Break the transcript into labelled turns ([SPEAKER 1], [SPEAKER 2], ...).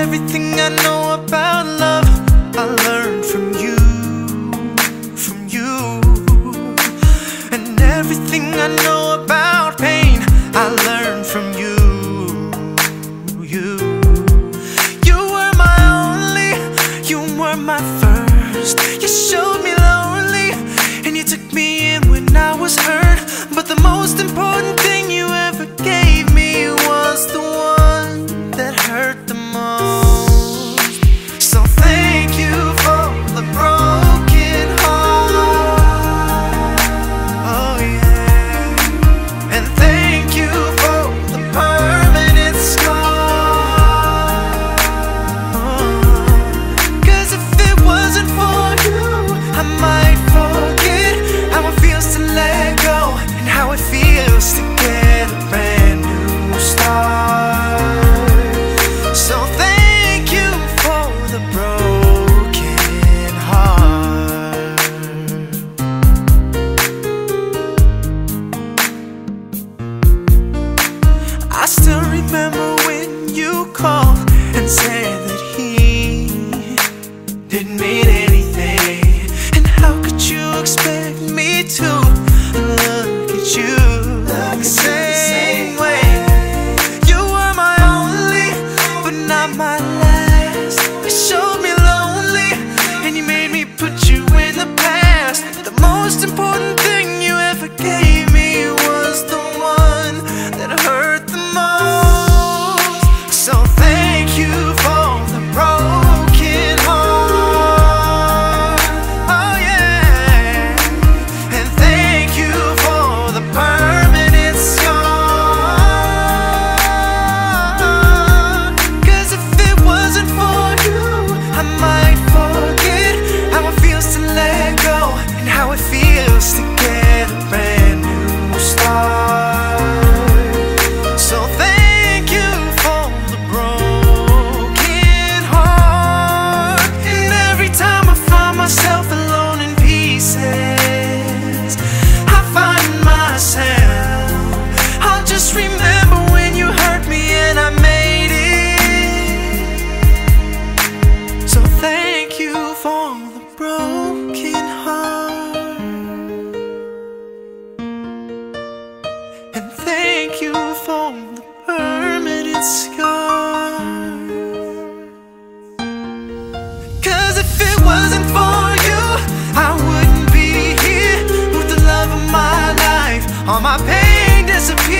[SPEAKER 1] everything I know about love I learned from you, from you. And everything I know about pain I learned from you, you. You were my only, you were my first. You showed me lonely and you took me in when I was hurt. But the most important thing you ever gave me was the one that hurt the most. So thank you for the broken heart. Oh yeah. And thank you for the permanent scar. Cause if it wasn't for you, I might forget how it feels to let go and how it feels to get a brand new start. So thank you for the broken heart. I still remember when you called and said that he didn't mean anything. And how could you expect me to look at you the same way? You were my only, but not my last. You showed me lonely and you made me put you in the past. The most important thing you ever gave me was the one that hurt the most. So thank you for the broken heart. Oh yeah. And thank you for the permanent scar. Cause if it wasn't for you, I might forget how it feels to let go and how it feels to get a brand new start. So thank you for the broken heart. And every time I find myself alone in pieces, I find myself, I'll just remember when you hurt me and I made it. So thank you for the broken heart. And thank you for the permanent scar. Cause if it wasn't for you, I wouldn't be here with the love of my life. All my pain disappeared.